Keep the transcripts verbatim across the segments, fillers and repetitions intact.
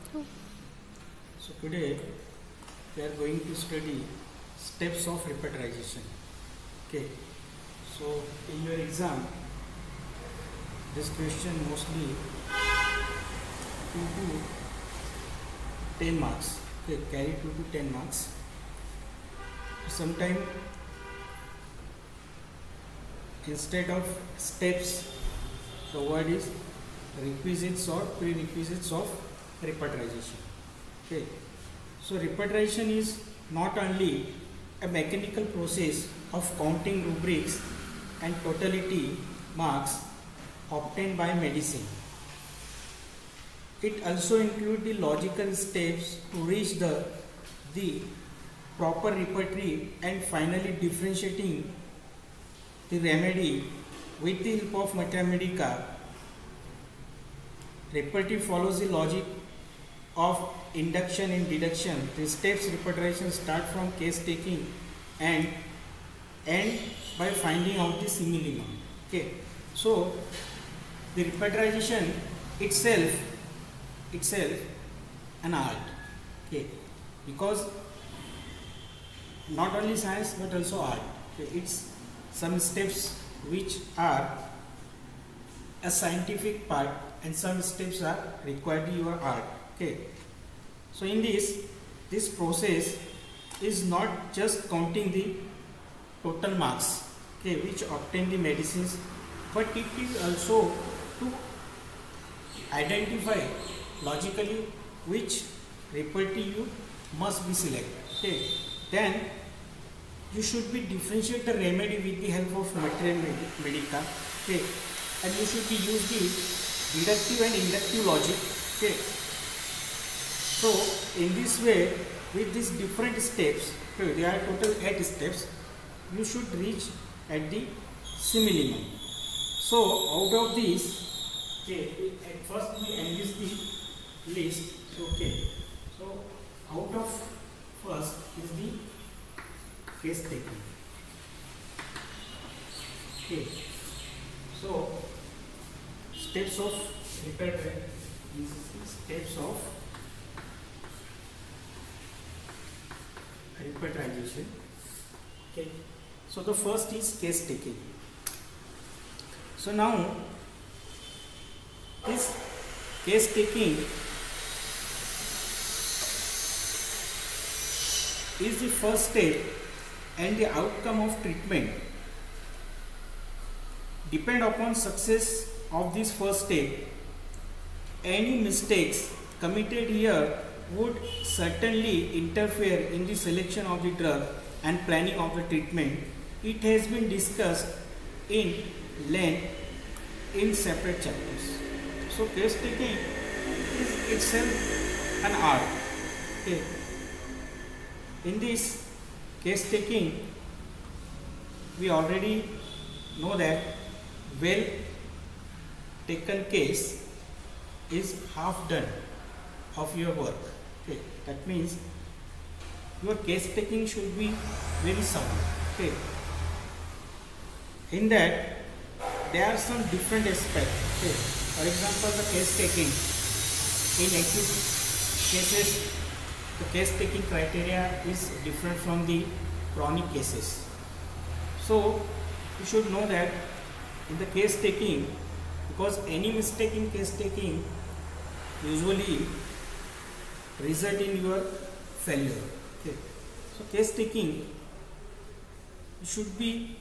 So today we are going to study steps of repertorization. Okay. So in your exam, this question mostly two to ten marks. Okay, carry two to ten marks. Sometime instead of steps, the word is requisites or prerequisites of repertorization. Okay, so repertorization is not only a mechanical process of counting rubrics and totality marks obtained by medicine. It also includes the logical steps to reach the, the proper repertory and finally differentiating the remedy with the help of mathematica. Repertory follows the logic of induction and deduction. The steps repertorization start from case taking and end by finding out the similimum. Okay, so the repertorization itself itself an art. Okay, because not only science but also art. Okay, it's some steps which are a scientific part and some steps are required in your art. Okay, so in this this process is not just counting the total marks, okay, which obtain the medicines, but it is also to identify logically which repertory you must be selected. Okay, then you should be differentiate the remedy with the help of mathematica. Okay, and you should be use the deductive and inductive logic. Okay, so in this way, with these different steps, okay, there are total eight steps, you should reach at the similimum. So out of this, okay, at first we enlist the list. Okay, so out of first is the case taking. Okay, so steps of repertory is steps of repertorization. Okay, so the first is case taking. So now this case taking is the first step and the outcome of treatment depend upon success of this first step. Any mistakes committed here would certainly interfere in the selection of the drug and planning of the treatment. It has been discussed in length in separate chapters. So case taking is itself an art. Okay. In this case taking, we already know that well taken case is half done of your work. Okay, that means your case taking should be very sound. Okay, in that there are some different aspects. Okay, for example, the case taking in acute cases, the case taking criteria is different from the chronic cases. So you should know that in the case taking, because any mistake in case taking usually result in your failure. Okay, so case taking should be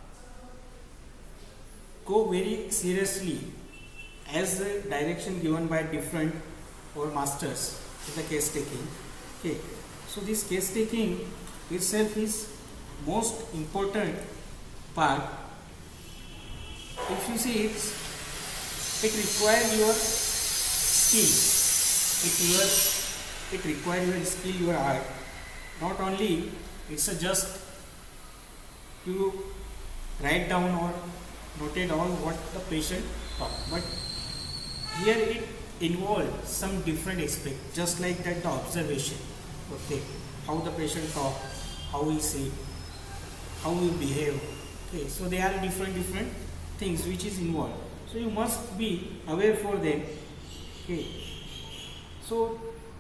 go very seriously as the direction given by different or masters in the case taking. Okay, so this case taking itself is most important part. If you see it, it requires your skill. It your it requires your skill, your art. Not only it's a just to write down or note down what the patient talked, but here it involves some different aspects, just like that the observation. Okay, how the patient talk, how he say, how he behave. Okay, so there are different different things which is involved. So you must be aware for them. Okay, so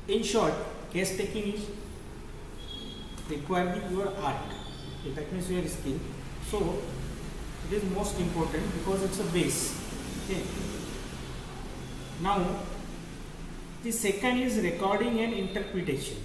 In short, case taking is requiring your art. Okay, that means your skill. So it is most important because it's a base. Okay. Now the second is recording and interpretation.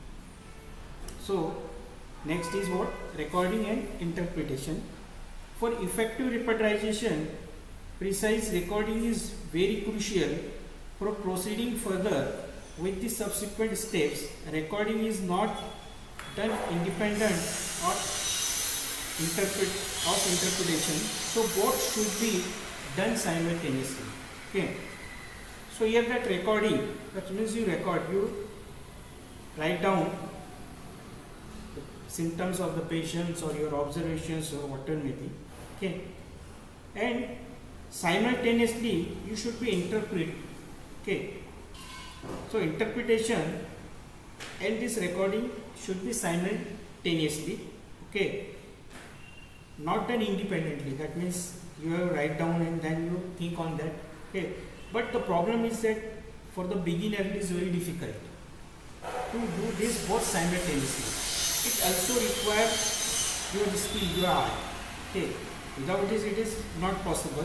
So next is what? Recording and interpretation. For effective repetition, precise recording is very crucial for proceeding further with the subsequent steps. Recording is not done independent or interpret of interpretation, so both should be done simultaneously. Okay. So here that recording, that means you record, you write down the symptoms of the patients or your observations or whatever may be. Okay. And simultaneously you should be interpret. Okay. So interpretation and this recording should be simultaneously. Okay. Not done independently. That means you have write down and then you think on that. Okay. But the problem is that for the beginner it is very difficult to do this both simultaneously. It also requires your skill, your art. Okay. Without this it is not possible.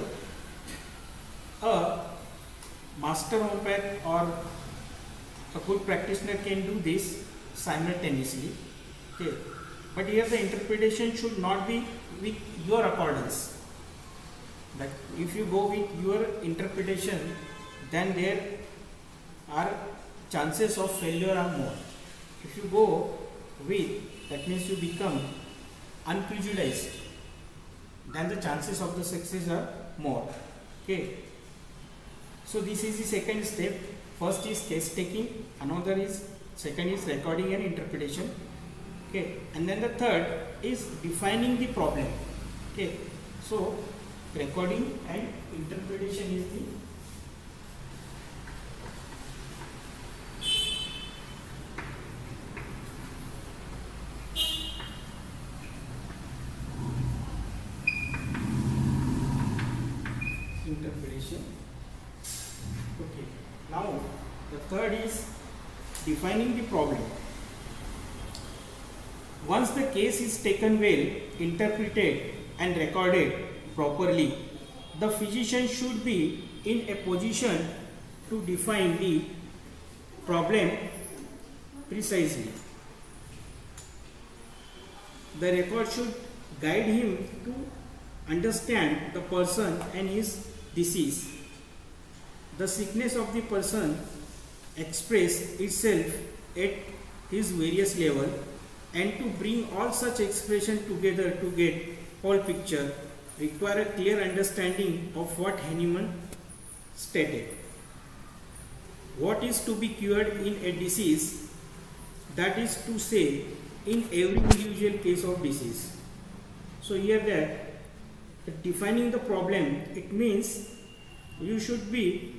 A master homeopath or a good practitioner can do this simultaneously. Okay. But here the interpretation should not be with your accordance. That if you go with your interpretation, then there are chances of failure are more. If you go with, that means you become unprejudiced, then the chances of the success are more. Okay. So this is the second step. First is case taking, another is second is recording and interpretation. Okay. And then the third is defining the problem. Okay. So recording and interpretation is the interpretation. Okay. Now the third is defining the problem. Once the case is taken well, interpreted and recorded properly, the physician should be in a position to define the problem precisely. The record should guide him to understand the person and his disease. The sickness of the person express itself at his various level, and to bring all such expression together to get whole picture require a clear understanding of what Hahnemann stated. What is to be cured in a disease, that is to say, in every individual case of disease. So here that defining the problem, it means you should be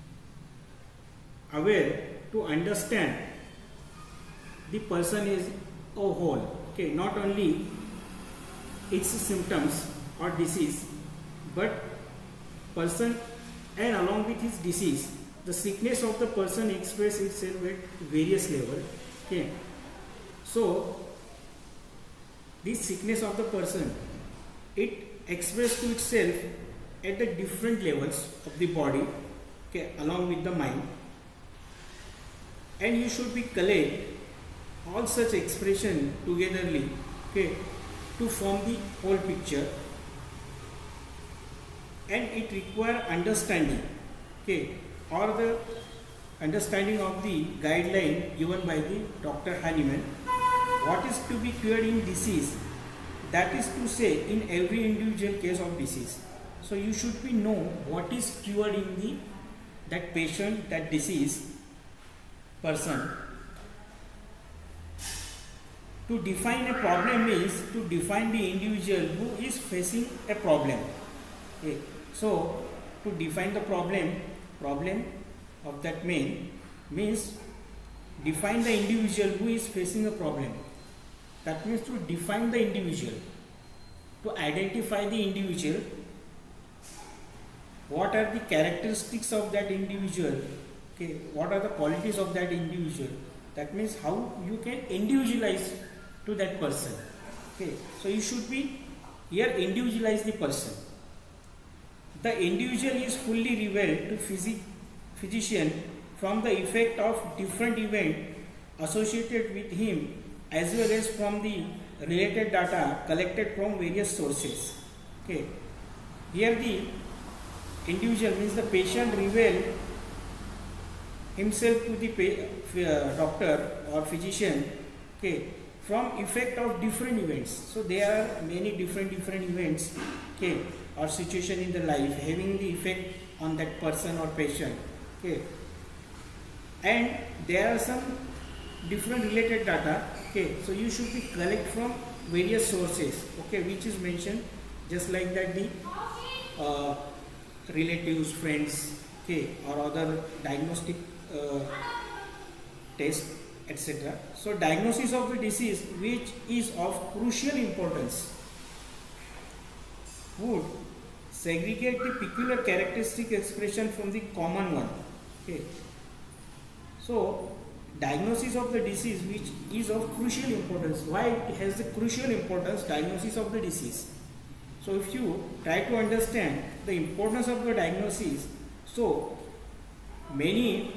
aware to understand the person is a whole. Okay, not only its symptoms or disease, but person and along with his disease, the sickness of the person expresses itself at various levels. Okay, so this sickness of the person, it expresses to itself at the different levels of the body, okay, along with the mind, and you should be collect all such expression togetherly, okay, to form the whole picture, and it require understanding, okay, or the understanding of the guideline given by the Doctor Hahnemann. What is to be cured in disease, that is to say, in every individual case of disease. So you should be know what is cured in the that patient, that disease person. To define a problem is to define the individual who is facing a problem. Okay. So to define the problem, problem of that man means define the individual who is facing a problem. That means to define the individual, to identify the individual, what are the characteristics of that individual Okay, what are the qualities of that individual? That means how you can individualize to that person. Okay, so you should be here individualize the person. The individual is fully revealed to physi physician from the effect of different event associated with him, as well as from the related data collected from various sources. Okay, here the individual means the patient reveal himself to the uh, doctor or physician, okay, from effect of different events. So there are many different different events, okay, or situation in the life having the effect on that person or patient, okay, and there are some different related data, okay. So you should be collect from various sources, okay, which is mentioned just like that the uh, relatives, friends, okay, or other diagnostic uh, test, et cetera. So diagnosis of the disease which is of crucial importance would segregate the peculiar characteristic expression from the common one. Okay. So diagnosis of the disease which is of crucial importance. Why it has the crucial importance? Diagnosis of the disease. So if you try to understand the importance of the diagnosis, so many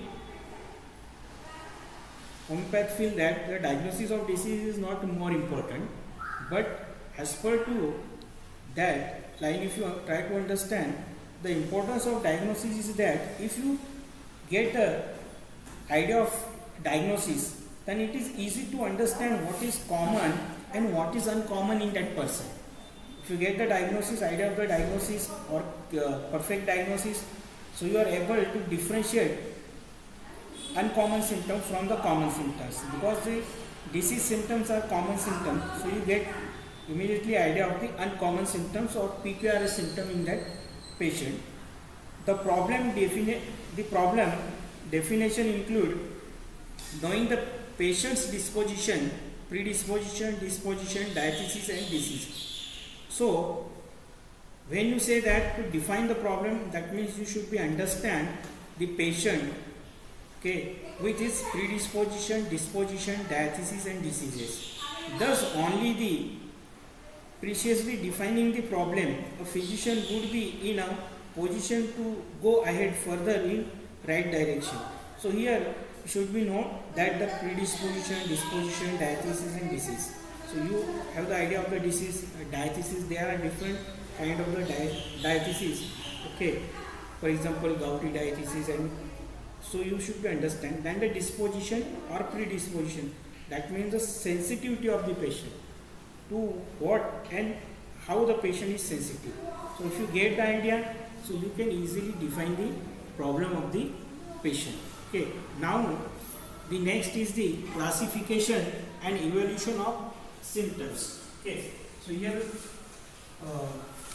homeopaths feel that the diagnosis of disease is not more important, but as per to that line, if you try to understand the importance of diagnosis is that if you get a idea of diagnosis, then it is easy to understand what is common and what is uncommon in that person. If you get the diagnosis, idea of the diagnosis or uh, perfect diagnosis, so you are able to differentiate uncommon symptoms from the common symptoms, because the disease symptoms are common symptoms, so you get immediately idea of the uncommon symptoms or P Q R S symptom in that patient. The problem defini the problem definition include knowing the patient's disposition, predisposition, disposition, diathesis and disease. So when you say that to define the problem, that means you should be understand the patient, okay, with his predisposition, disposition, diathesis and diseases. Thus only the preciously defining the problem, a physician would be in a position to go ahead further in right direction. So here should be known that the predisposition, disposition, diathesis and disease. So you have the idea of the disease, uh, diathesis. There are different kind of the di diathesis. Okay, for example, gouty diathesis, and so you should be understand. Then the disposition or predisposition, that means the sensitivity of the patient to what and how the patient is sensitive. So if you get the idea, so you can easily define the problem of the patient. Okay, now the next is the classification and evaluation of symptoms. Okay, so here uh,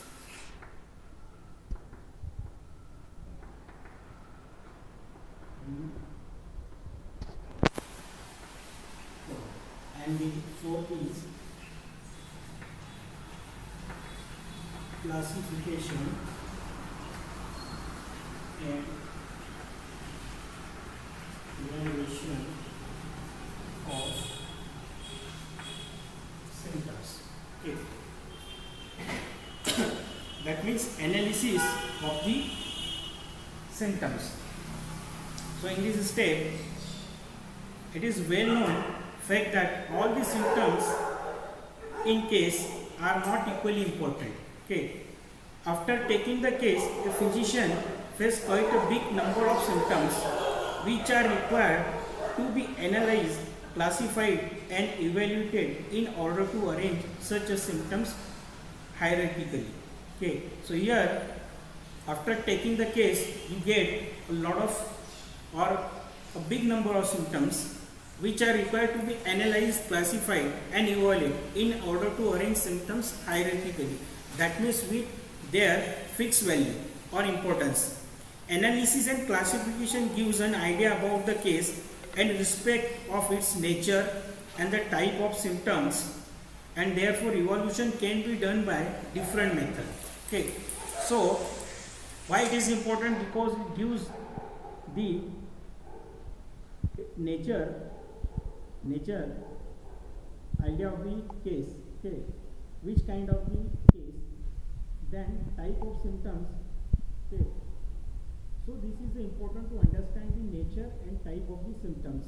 and the fourth is classification and evaluation of symptoms. Okay. That means analysis of the symptoms. So in this step, it is well known fact that all the symptoms in case are not equally important. Okay. After taking the case, a physician faces quite a big number of symptoms which are required to be analyzed, classified and evaluated in order to arrange such a symptoms hierarchically. Okay. So here, after taking the case, you get a lot of or a big number of symptoms which are required to be analyzed, classified and evaluated in order to arrange symptoms hierarchically. That means with their fixed value or importance. Analysis and classification gives an idea about the case and respect of its nature and the type of symptoms, and therefore evaluation can be done by different methods. Okay. So why it is important? Because it gives the nature nature idea of the case, okay, which kind of the case, then type of symptoms, okay. So this is important to understand the nature and type of the symptoms.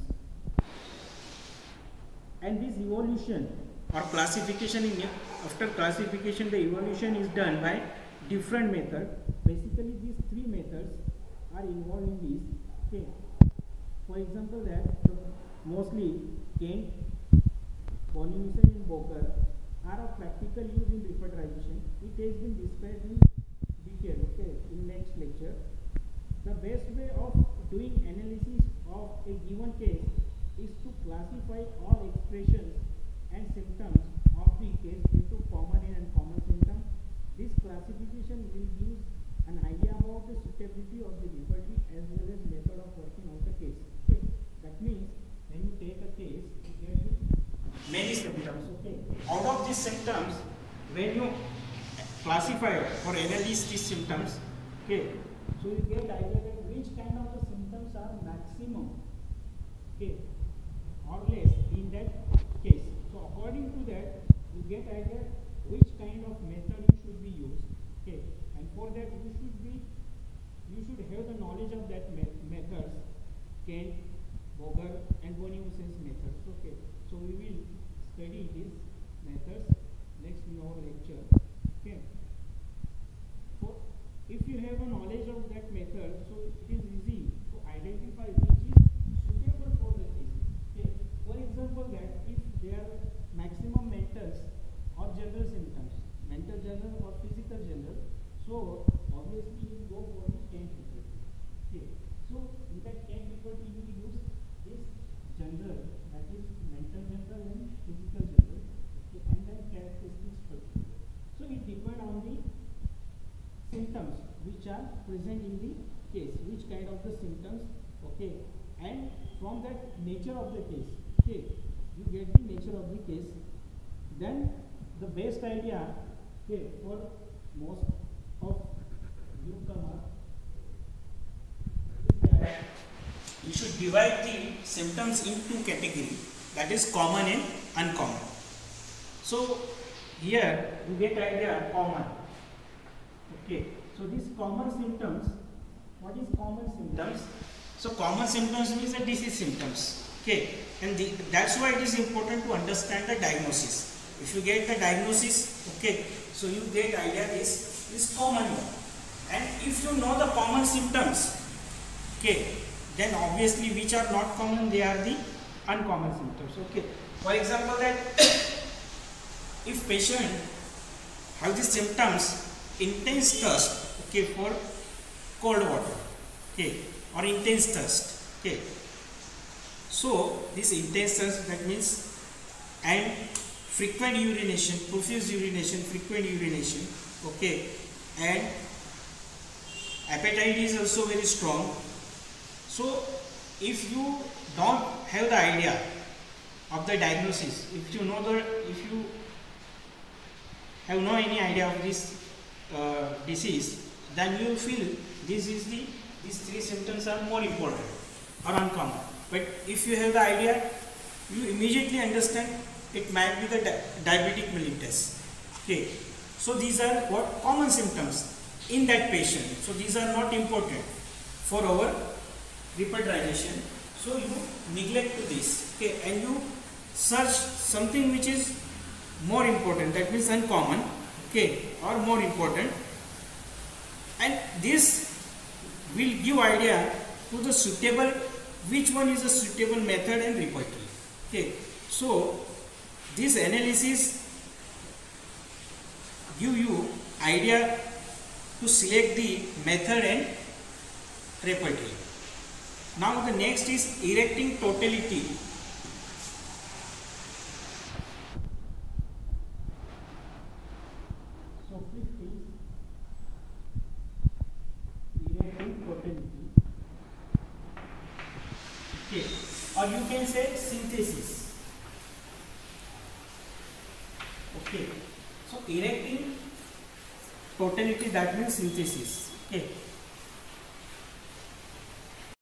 And this evolution or classification, in after classification the evolution is done by different method. Basically these three methods are involved in this, okay. For example, that mostly Kent, Bonnimusen and Boker are of practical use in repertorization. It has been described in detail, okay, in next lecture. The best way of doing analysis of a given case is to classify all expressions and symptoms of the case into common and uncommon symptoms. This classification will give an idea about the suitability of the repertory as well as method of working out the case. Okay. That means when you take a case, you get many symptoms. Okay. Out of these symptoms, when you classify or analyze these symptoms, okay, so you get idea that which kind of the symptoms are maximum, okay, or less in that case. So according to that, you get idea which kind of method you should be used, okay, and for that you should be you should have the knowledge of that me methods, Kent, Boger and Bonnimusen's methods, okay. So we will study these methods next in our lecture, okay. So if you have a knowledge of that method, so it is easy to identify which is suitable for the case, okay. For example, that if there are maximum mentals or general symptoms, mental general or physical general, so obviously you go for the Kent repertory, okay. So in that Kent repertory you will use this general, that is mental general and physical general, okay, and then characteristics particular. So it depends on the symptoms which are present in the case, which kind of the symptoms, okay, and from that nature of the case, okay, you get the nature of the case. Then the best idea, okay, for most of newcomer is that you should divide the symptoms into categories, that is common and uncommon. So here you get idea common, okay. So these common symptoms, what is common symptoms? So common symptoms means the disease symptoms, okay, and the, that's why it is important to understand the diagnosis. If you get the diagnosis, okay, so you get idea is is common one, and if you know the common symptoms, okay, then obviously which are not common, they are the uncommon symptoms, okay. For example, that if patient have the symptoms intense thirst, okay, for cold water, okay, or intense thirst, okay, so this intense thirst, that means, and frequent urination, profuse urination, frequent urination, okay, and appetite is also very strong. So if you don't have the idea of the diagnosis, if you know the, if you have no any idea of this uh, disease, then you will feel this is the, these three symptoms are more important or uncommon. But if you have the idea, you immediately understand it might be the di diabetic mellitus, okay. So these are what common symptoms in that patient. So these are not important for our repertorization. So you neglect to this, okay, and you search something which is more important, that means uncommon, okay, or more important, and this will give idea to the suitable, which one is a suitable method and repertory, okay. So this analysis give you idea to select the method and repertory. Now the next is erecting totality. So fifth is erecting totality, okay, or you can say synthesis. Okay, so erecting totality, that means synthesis, okay.